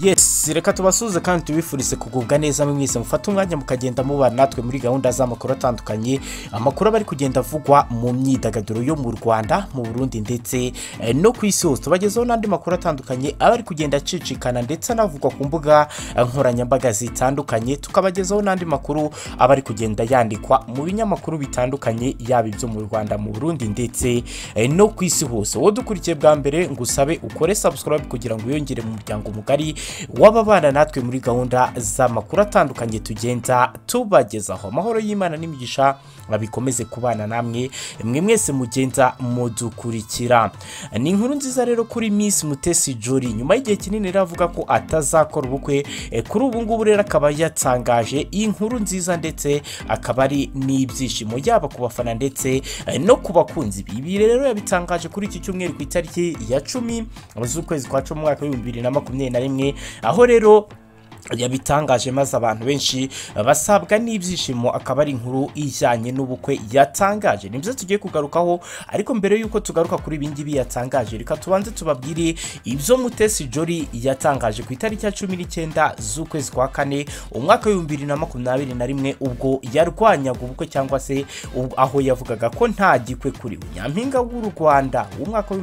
Yes, reka tubasuze kandi tubifurize kugubwa neza mwese mufata umwanya mukagenda mubana natwe muri gahunda z'amakuru atandukanye, amakuru bari kugenda avugwa mu myidagaduro yo mu Rwanda, mu Burundi ndetse no ku isi hose. Tubagezeho n'andi makuru atandukanye abari kugenda acicikana ndetse anavugwa ku mbuga nkoranyambaga zitandukanye, tukabagezaho n'andi makuru abari kugenda yandikwa mu binyamakuru bitandukanye, yaba ibyo mu Rwanda, mu Burundi ndetse no ku isi hose. Wowe dukurikiye bwa mbere ngusabe ukore subscribe kugira ngo uyongere mu muryango mugari wababana natwe muri gahunda z'amakuru atandukanye tugenda tubagezaho. Amahoro y'Imana n'imigisha babikomeze kubana namwe mwese mugenda mudukurikira. Ni inkuru nziza rero kuri Miss Mutesi Jolly, nyuma y'igihe kinini ravuga ko atazakora ubukwe, kuri ubu ngubu rero akaba yatangaje inkuru nziza ndetse akaba ari n'ibyishimo yaba ku bafana ndetse no ku bakunzi. Ibi rero yabitangaje kuri iki cyumweru ku itariki ya 10 z'ukwezi kwa 10 mwaka wa 2021, aho rero yabitangaje maze abantu benshi basabwa n'ibyishimo. Akaba ari inkuru ijyanye n'ubukwe yatangaje, nibyo tugiye kugarukaho. Ariko mbere yuko tugaruka kuri ibingibi yatangaje, reka tubanze tubabwire ibyo Mutesi Jolly yatangaje ku itariki ya 19 z'ukwezi kwa 4 umwaka wa 2021, ubwo yarwanyaga ubukwe cyangwa se aho yavugaga ko nta gikwe kuri we. Nyampinga w'u Rwanda w'umwaka wa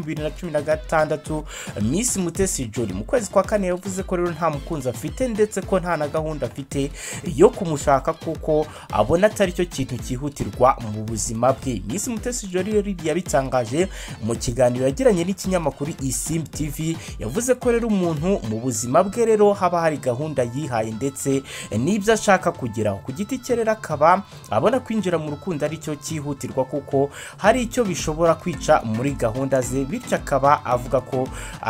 2016 Miss Mutesi Jolly mu kwezi kwa 4 yavuze ko rero nta mukunzi afite ndetse ko nta na gahunda afite yo kumushaka kuko abona atari cyo kintu cyihutirwa mu buzima bwe. Miss Mutesi Jolly rero yabitangaje mu kiganiro yagiranye n'ikinyamakuru Isimbi TV, yavuze ko rero umuntu mu buzima bwe rero haba hari gahunda yihaye ndetse n'ibyo ashaka kugeraho. Ku giti cye rero akaba abona kwinjira mu rukundo ari cyo cyihutirwa kuko hari icyo bishobora kwica muri gahunda ze, bityo akaba avuga ko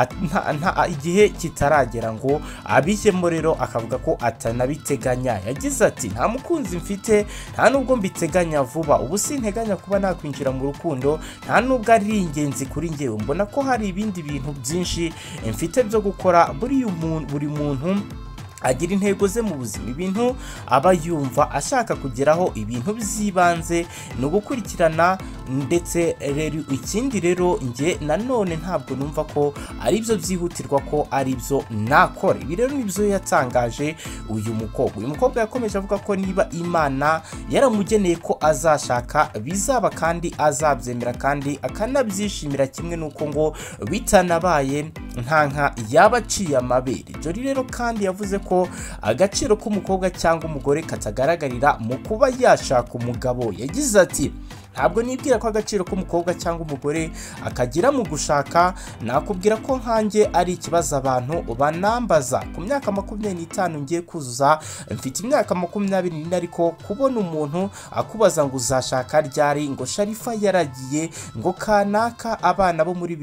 igihe kitaragera ngo abijyemo. Rero akavuga ko atanabiteganya. Yagize ati nta mukunzi mfite, nta nubwo mbiteganya vuba, ubu sinteganya kuba nakwinjira mu rukundo, nta nubwo ari ingenzi kuri njyewe. Mbona ko hari ibindi bintu byinshi mfite byo gukora. Buri muntu agira intego ze mu buzima, ibintu aba yumva ashaka kugeraho, ibintu by'ibanze no gukurikirana. Ndetse rero ikindi rero nge nanone ntabwo numva ko ari byo byihutirwa ko ari byo nakora. Ibi rero nibyo yatangaje uyu mukobwa yakomeje avuga ko niba Imana yaramugeneye ko azashaka bizaba kandi azabyemera kandi akanabyishimira, kimwe nuko ngo bitanabaye nka yabaciye amabere. Jolly rero kandi yavuze ko agaciro k'umukobwa cyangwa umugore katagaragarira mu kuba yashaka umugabo. Yagize ati ntabwo nibwira ko agaciro k'umukobwa cyangwa umugore akagira mu gushaka. Nakubwira ko nkanjye ari ikibazo abantu banambaza. Ku myaka 25 ngiye kuzuza, mfite imyaka 24, ariko kubona umuntu akubaza ngo uzashaka ryari, ngo Sharifa yaragiye, ngo kanaka abana bo muri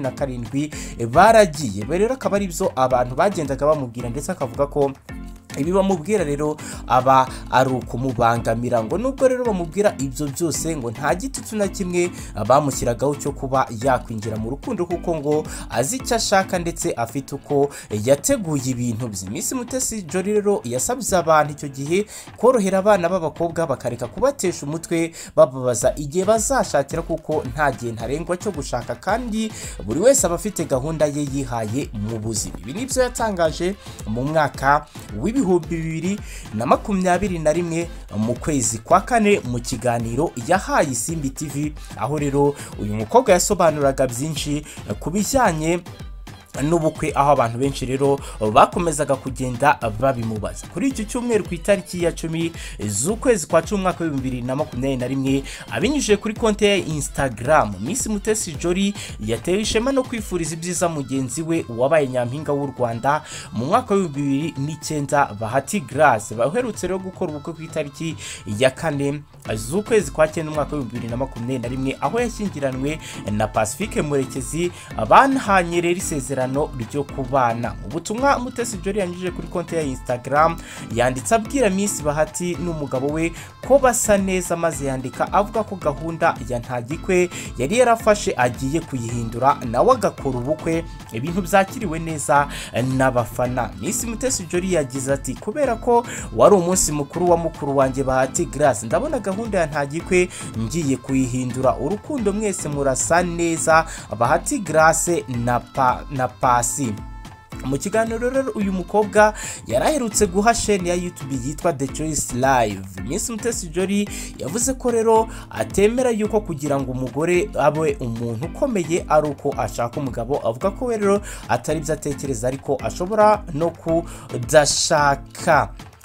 2017 baragiye. Rero akaba ari byo abantu bagendaga bamubwira ndetse akavuga ko ibi bamubwira rero aba ari ukumubangamira. Ngo nubwo rero bamubwira ibyo byose ngo nta gitutu na kimwe bamushyiragaho cyo kuba yakwinjira mu rukundo kuko ngo azi icyo ashaka ndetse afite uko yateguye ibintu bye. Miss Mutesi Jolly rero yasabye abantu icyo gihe korohera abana b'abakobwa bakareka kubatesha umutwe bababaza igihe bazashakira kuko nta gihe ntarengwa cyo gushaka kandi buri wese aba afite gahunda ye yihaye mu buzima. Ibi nibyo yatangaje mu mwaka w'ibihumbi 2021 mu kwezi kwa 4 mu kiganiro yahaye Isimbi TV, aho rero uyu mukobwa yasobanuraga byinshi ku bijyanye n'ubukwe, aho abantu benshi rero bakomezaga kugenda babimubaza. Kuri iki cyumweru ku itariki ya 10 z'ukwezi kwa 10 mwaka wa 2021, abinyujije kuri konti ya Instagram, Miss Mutesi Jolly yatewe ishema no kwifuriza ibyiza mugenzi we wabaye nyampinga w'u Rwanda mu mwaka wa 2009 Bahati Grace, baherutse rero gukora ubukwe ku itariki ya 4 z'ukwezi kwa 9 mwaka wa 2021, aho yashyingiranwe na Pacifique Murekezi. Banahanye rero isezerano ryo kubana. Mu butumwa Mutesi Jolly yanyujije kuri konti ya Instagram yanditse abwira Miss Bahati n'umugabo we ko basa neza, maze yandika avuga ko gahunda ya nta gikwe yari yarafashe agiye kuyihindura nawe agakora ubukwe, ibintu byakiriwe neza n'abafana. Miss Mutesi Jolly yagize ati kubera ko wari umunsi mukuru wa mukuru wanjye Bahati Grace, ndabona gahunda ya nta gikwe ngiye kuyihindura. Urukundo mwese murasa neza, Bahati Grace na Pasi. mu kiganiro rero uyu mukobwa yaraherutse guha chaîne ya YouTube yitwa The Choice Live. Miss Mutesi Jolly yavuze ko rero atemera yuko kugira ngo umugore abe umuntu ukomeye ari uko ashaka umugabo, avuga ko rero atari byo atekereza ariko ashobora no kudashaka.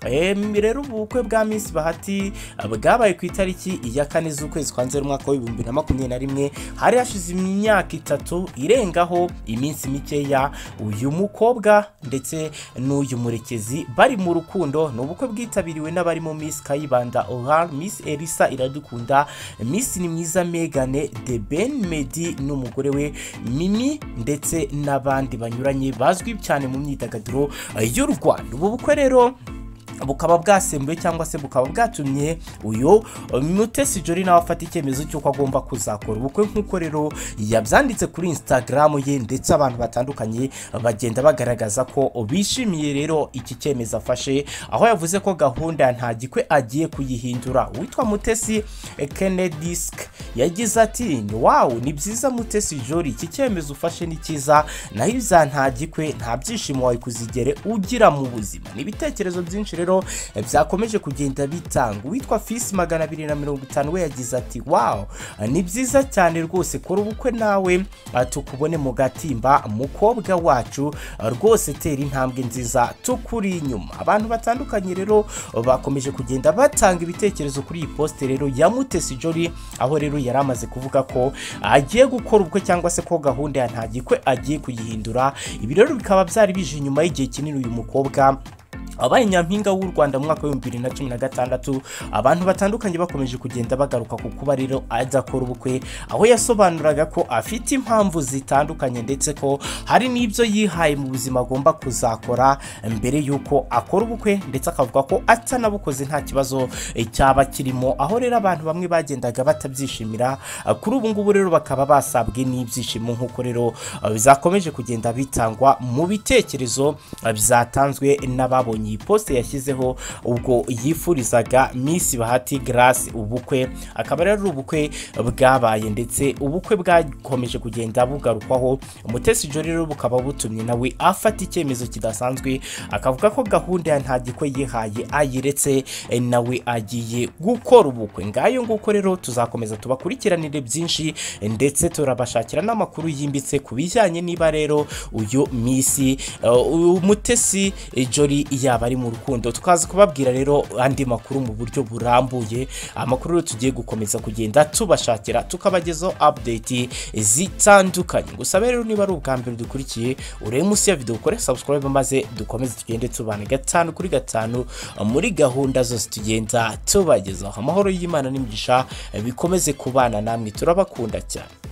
Rero ubukwe bwa Miss Bahati bwabaye ku itariki ya 4 z'ukwezi kwa Nzeri umwaka wa 2021. hari hashize imyaka 3 irengaho iminsi mikeya uyu mukobwa ndetse n'uyu murekezi bari mu rukundo. Ni ubukwe bwitabiriwe n'abarimo Miss Kayibanda Oral, Miss Elisa Iradukunda, Miss Nimwiza Megane, The Ben Medi n'umugore we Mimi ndetse n'abandi banyuranye bazwi cyane mu myidagaduro y'u Rwanda. Ubu bukwe rero bukaba bwasembuye cyangwa se bukaba bwatumye uyu Mutesi Jolly nawe afata icyemezo cy'uko agomba kuzakora ubukwe nk'uko rero yabyanditse kuri Instagram ye, ndetse abantu batandukanye bagenda bagaragaza ko bishimiye rero iki cyemezo afashe, aho yavuze ko gahunda nta gikwe agiye kuyihindura. Witwa Mutesi Kenedisk yagize ati wow, ni byiza Mutesi Jolly, iki cyemezo ufashe ni cyiza, naho ibya nta gikwe nta byishimo wawe kuzigere ugira mu buzima. Ni ibitekerezo byinshi rero byakomeje kugenda bitanga. Witwa Fils 250 we yagize ati wow, ni byiza cyane rwose, kora ubukwe nawe tukubone mu gatimba mukobwa wacu, rwose tera intambwe nziza tukuri inyuma. Abantu batandukanye rero bakomeje kugenda batanga ibitekerezo kuri iyi post rero ya Mutesi Jolly, aho rero yari amaze kuvuga ko agiye gukora ubukwe cyangwa se ko gahunda ya nta gikwe agiye kuyihindura. Ibi rero bikaba byari bije nyuma y'igihe kinini uyu mukobwa abaye nyampinga w'u Rwanda mu mwaka wa 2016. abantu batandukanye bakomeje kugenda bagaruka ku kuba rero adakora ubukwe, aho yasobanuraga ko afite impamvu zitandukanye ndetse ko hari n'ibyo yihaye mu buzima agomba kuzakora mbere yuko akora ubukwe, ndetse akavuga ko atanabukoze nta kibazo cyaba kirimo. Aho rero abantu bamwe bagendaga batabyishimira, kuri ubu ngubu rero bakaba basabwe n'ibyishimo nk'uko rero bizakomeje kugenda bitangwa mu bitekerezo byatanzwe n'ababonye iyi poste yashyizeho ubwo yifurizaga Miss Bahati Grace ubukwe. Akaba rero ubukwe bwabaye ndetse ubukwe bwakomeje kugenda bugarukwaho. Mutesi Jolly rero bukaba butumye nawe afata icyemezo kidasanzwe, akavuga ko gahunda ya nta gikwe yihaye ayiretse nawe agiye gukora ubukwe. Ngayo nguko rero tuzakomeza tubakurikiranire byinshi ndetse turabashakira n'amakuru yimbitse ku bijyanye niba rero uyu Miss Mutesi Jolly yaba ari mu rukundo. Tukaza kubabwira rero andi makuru mu buryo burambuye, amakuru rero tugiye gukomeza kugenda tubashakira tukabagezaho update zitandukanye. Gusa rero niba ari ubwa mbere dukurikiye, urebe munsi ya video ukore subscribe maze dukomeze tugende tubana 5 kuri 5 muri gahunda zose tugenda tubagezaho. Amahoro y'Imana n'imigisha bikomeze kubana namwe, turabakunda cyane.